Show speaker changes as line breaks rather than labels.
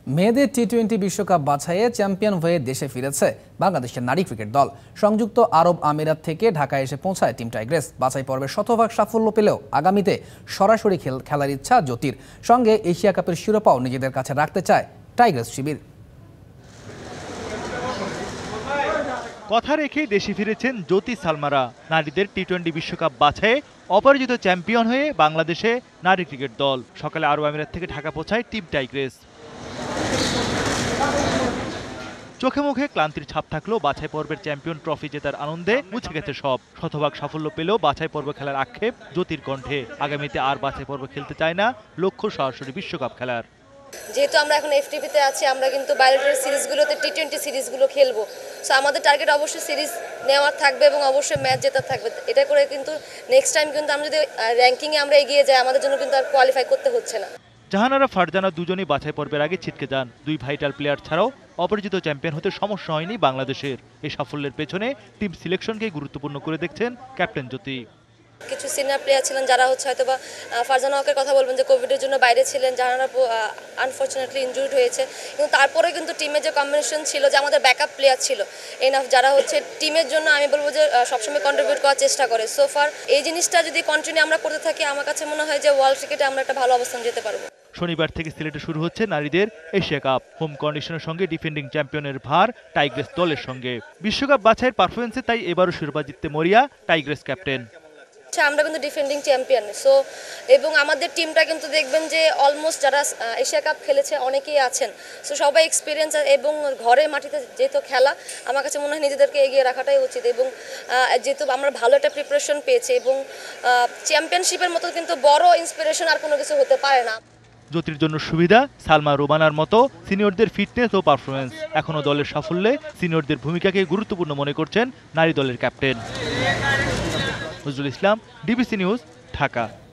মেয়েদের টি-20 বিশ্বকাপ বাছাইয়ে চ্যাম্পিয়ন হয়ে দেশে ফিরেছে বাংলাদেশের নারী ক্রিকেট দল। সংযুক্ত আরব আমিরাত থেকে ঢাকায় এসে পৌঁছায় টিম টাইগ্রেস। বাছাই পর্বে শতভাগ সাফল্য পেলেও আগামীতে সরাসরি খেলার ইচ্ছা জ্যোতির। সঙ্গে এশিয়া কাপের শিরোপাও নিজেদের কাছে রাখতে চায় টাইগ্রেস শিবির।
কথা রেখে দেশে ফিরেছেন জ্যোতি সালমারা। নারীদের টি-20 বিশ্বকাপ বাছাইয়ে অপরাজিত চ্যাম্পিয়ন হয়ে বাংলাদেশে নারী ক্রিকেট দল। সকালে আরব আমিরাত থেকে ঢাকা পৌঁছায় টিম টাইগ্রেস। চোখে মুখে ক্লান্তির ছাপ থাকলেও বাছাই পর্বের চ্যাম্পিয়ন ট্রফি জেতার আনন্দে মুছে গেছে সব। শতভাগ সাফল্য পেলেও বাছাই পর্ব খেলার আক্ষেপ জ্যোতির কণ্ঠে। আগামীতে আর বাছাই পর্ব খেলতে চায় না, লক্ষ্য সরাসরি বিশ্বকাপ খেলার।
যেহেতু আমরা এখন এফটিপিতে আছি, আমরা কিন্তু বাইরের সিরিজগুলোতে টি-20 সিরিজগুলো খেলবো। সো আমাদের টার্গেট অবশ্যই সিরিজ নেওয়ার থাকবে এবং অবশ্যই ম্যাচ জেতার থাকবে। এটা করে কিন্তু নেক্সট টাইম কিন্তু আমরা যদি র্যাঙ্কিংয়ে আমরা এগিয়ে যাই, আমাদের জন্য কিন্তু আর কোয়ালিফাই করতে হচ্ছে না।
জাহানারা ফারজানা দুজনেই বাছাই পর্বের আগে ছিটকে যান। দুই ভাইটাল প্লেয়ার ছাড়াও অপরাজিত চ্যাম্পিয়ন হতে সমস্যা হয়নি বাংলাদেশের। এই সাফল্যের পেছনে টিম সিলেকশনকেই গুরুত্বপূর্ণ করে দেখছেন ক্যাপ্টেন জ্যোতি।
কিছু সিনিয়র প্লেয়ার ছিলেন যারা হয়তো বা ফারজানা হকের কথা বলবেন যে কোভিডের জন্য বাইরে ছিলেন, জাহানারা আনফর্চুনেটলি ইনজুরিড হয়েছে, কিন্তু তারপরে কিন্তু টিমে যে কম্বিনেশন ছিল, যে আমাদের ব্যাকআপ প্লেয়ার ছিল এনাফ, যারা টিমের জন্য আমি বলবো যে সবসময় কন্ট্রিবিউট করার চেষ্টা করে। সো ফার এই জিনিসটা যদি কন্টিনিউ আমরা করতে থাকি, আমার কাছে মনে হয় যে ওয়ার্ল্ড ক্রিকেটে আমরা একটা ভালো অবস্থান যেতে পারবো।
শনিবার থেকে সিলেটে শুরু হচ্ছে নারীদের এশিয়া কাপ। হোম কন্ডিশনের সঙ্গে ডিফেন্ডিং চ্যাম্পিয়নের ভার টাইগ্রেস দলের সঙ্গে। বিশ্বকাপ বাছাইয়ের পারফরমেন্সে তাই এবারও শিরোপা জিততে মরিয়া টাইগ্রেস ক্যাপ্টেন।
আমরা কিন্তু ডিফেন্ডিং চ্যাম্পিয়ন। এবং আমাদের টিমটা কিন্তু দেখবেন যে অলমোস্ট যারা এশিয়া কাপ খেলেছে অনেকেই আছেন। সো সবাই এক্সপিরিয়েন্স এবং ঘরে মাটিতে যেহেতু খেলা, আমার কাছে মনে হয় নিজেদেরকে এগিয়ে রাখাটাই উচিত। এবং যেহেতু আমরা ভালো একটা প্রিপারেশন পেয়েছি এবং চ্যাম্পিয়নশিপের মতো কিন্তু বড় ইন্সপিরেশন আর কোনো কিছু হতে পারে না।
জ্যোতির জন্য সুবিধা সালমা রোমানার মতো সিনিয়রদের ফিটনেস ও পারফরমেন্স। এখনও দলের সাফল্যে সিনিয়রদের ভূমিকাকে গুরুত্বপূর্ণ মনে করছেন নারী দলের captain. Nazrul Islam, DBC news, Dhaka.